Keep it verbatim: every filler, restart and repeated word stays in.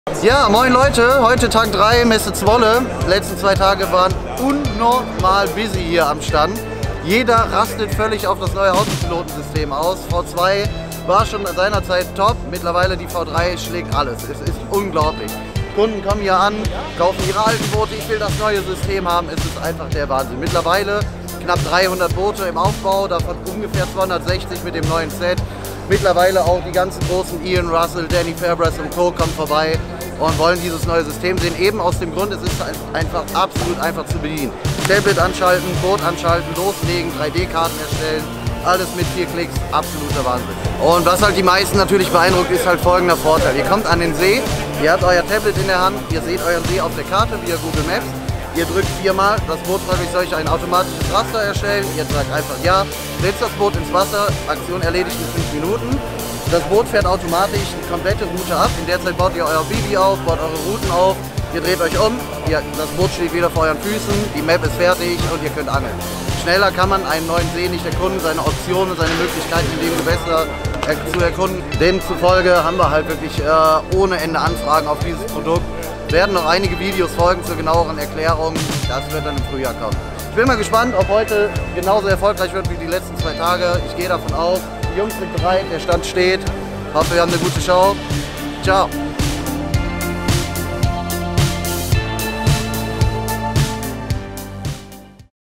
Ja, moin Leute, heute Tag drei, Messe Zwolle. Die letzten zwei Tage waren unnormal busy hier am Stand. Jeder rastet völlig auf das neue Autopilotensystem aus. V zwei war schon seinerzeit top, mittlerweile die V drei schlägt alles. Es ist unglaublich. Kunden kommen hier an, kaufen ihre alten Boote, ich will das neue System haben, es ist einfach der Wahnsinn. Mittlerweile knapp dreihundert Boote im Aufbau, davon ungefähr zweihundertsechzig mit dem neuen Set. Mittlerweile auch die ganzen großen Ian Russell, Danny Fairbrass und Co. kommen vorbei und wollen dieses neue System sehen. Eben aus dem Grund, es ist einfach absolut einfach zu bedienen. Tablet anschalten, Boot anschalten, loslegen, drei D-Karten erstellen, alles mit vier Klicks, absoluter Wahnsinn. Und was halt die meisten natürlich beeindruckt, ist halt folgender Vorteil. Ihr kommt an den See, ihr habt euer Tablet in der Hand, ihr seht euren See auf der Karte via Google Maps. Ihr drückt viermal, das Boot fragt euch, soll ich ein automatisches Raster erstellen? Ihr sagt einfach ja, setzt das Boot ins Wasser, Aktion erledigt in fünf Minuten. Das Boot fährt automatisch die komplette Route ab. In der Zeit baut ihr euer Bibi auf, baut eure Routen auf, ihr dreht euch um, ihr, das Boot steht wieder vor euren Füßen, die Map ist fertig und ihr könnt angeln. Schneller kann man einen neuen See nicht erkunden, seine Optionen, seine Möglichkeiten in dem Gewässer zu erkunden. Demzufolge haben wir halt wirklich äh, ohne Ende Anfragen auf dieses Produkt. Werden noch einige Videos folgen zur genaueren Erklärung. Das wird dann im Frühjahr kommen. Ich bin mal gespannt, ob heute genauso erfolgreich wird wie die letzten zwei Tage. Ich gehe davon aus. Die Jungs sind bereit, der Stand steht. Hoffe, wir haben eine gute Show. Ciao.